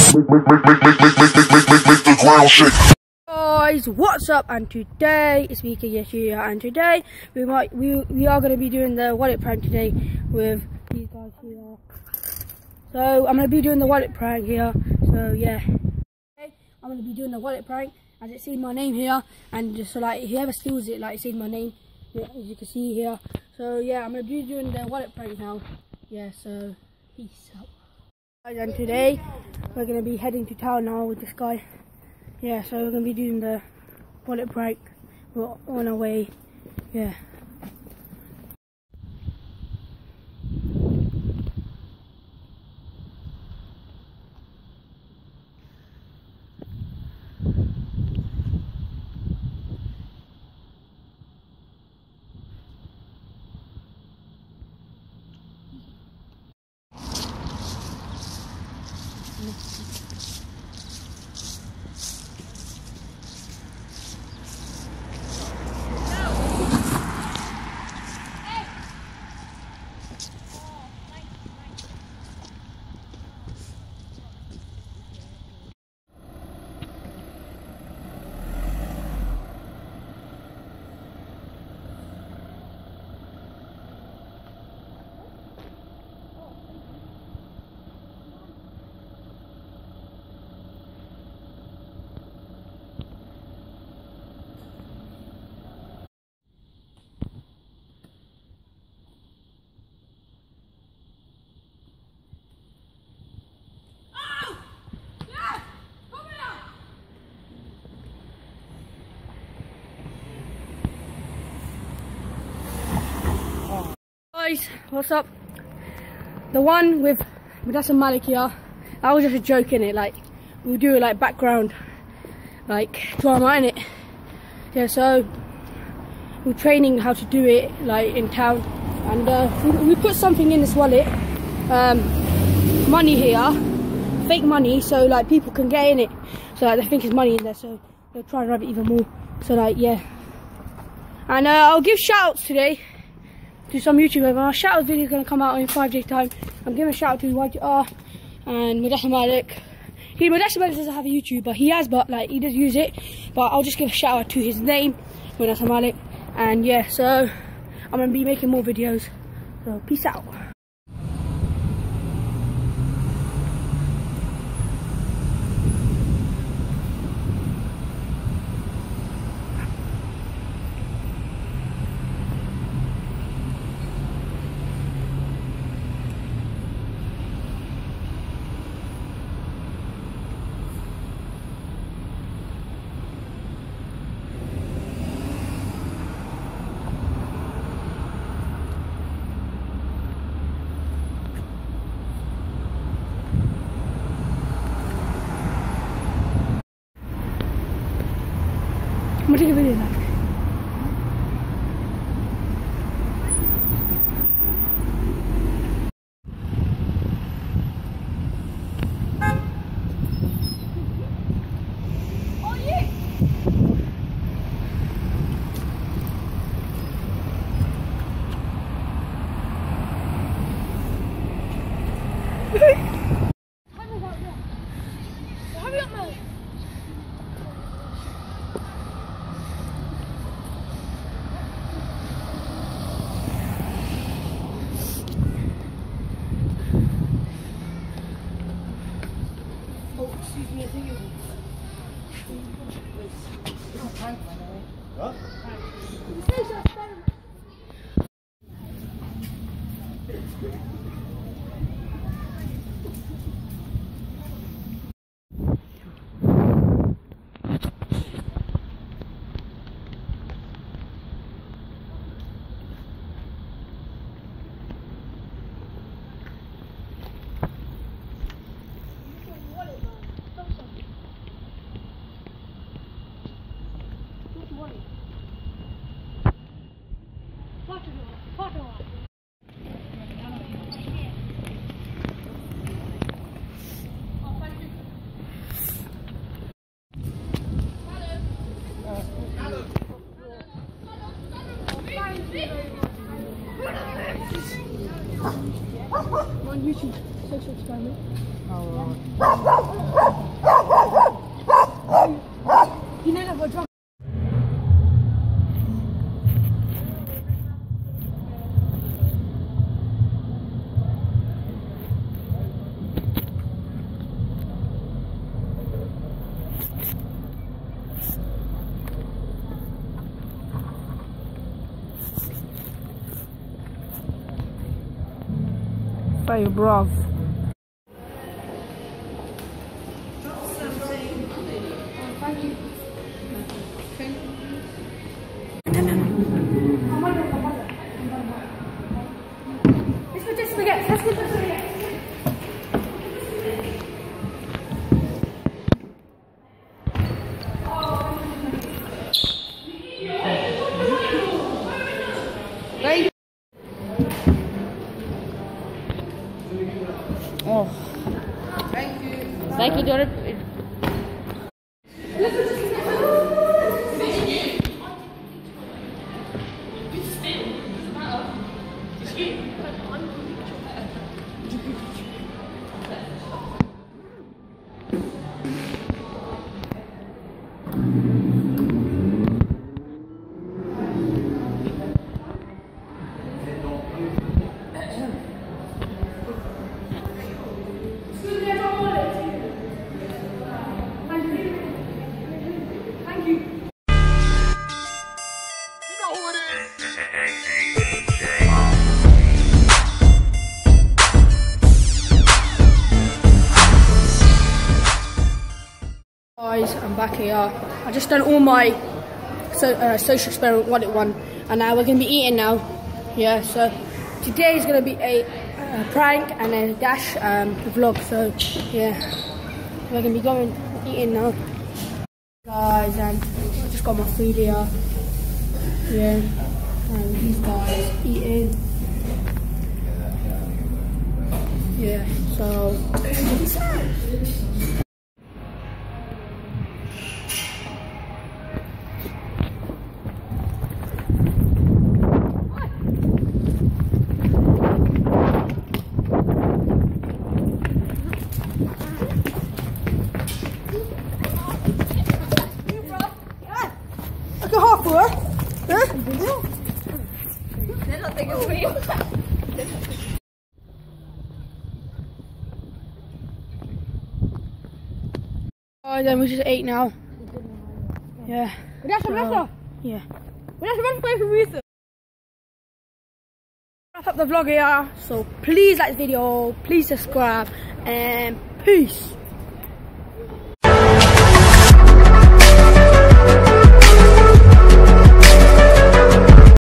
the ground shake. Guys, what's up? And today it's me, KINGUSG here, and today we are going to be doing the wallet prank today with these guys here. So I'm going to be doing the wallet prank here. So yeah, okay, I'm going to be doing the wallet prank as it says my name here, and just so like whoever steals it, like it says my name, yeah, as you can see here. So yeah, I'm going to be doing the wallet prank now. Yeah, so peace out. And today we're going to be heading to town now with this guy. Yeah, so we're going to be doing the wallet prank. We're on our way. Yeah. Guys, what's up? The one with Mudassar Malik here, that was just a joke in it. Like we'll do it like background, like drama in it. Yeah, so we're training how to do it like in town, and we put something in this wallet, money here, fake money, so like people can get in it, so like they think it's money in there, so they'll try and rob it even more. So like yeah, and I'll give shout outs today to some YouTubers. Our shout out video is going to come out in 5 days time. I'm giving a shout out to YGR and Mudassar Malik. Mudassar Malik doesn't have a YouTube, but he has, but like he does use it. But I'll just give a shout out to his name, Mudassar Malik. And yeah, so I'm going to be making more videos. So peace out. I'm gonna take a video of that. Oh yeah! Hurry up, man! Excuse me, I think it's not prank, by the way. What? on YouTube. social experiment. Oh. You know that we're drunk. Hey, bruv. Thank you. Let's go to spaghetti. Let's go to spaghetti. Thank you. Oh. Thank you. Thank you, Jordan. Guys, I'm back here. I just done all my social experiment wallet one, and now we're gonna be eating now. Yeah, so today is gonna be a prank and a dash vlog. So yeah, we're gonna be going eating now, guys. And I just got my food here. Yeah, and these guys eating. Yeah, so. Oh, then we just ate now. Yeah. So, yeah. Wrap up the vlog here. So please like the video, please subscribe, and peace.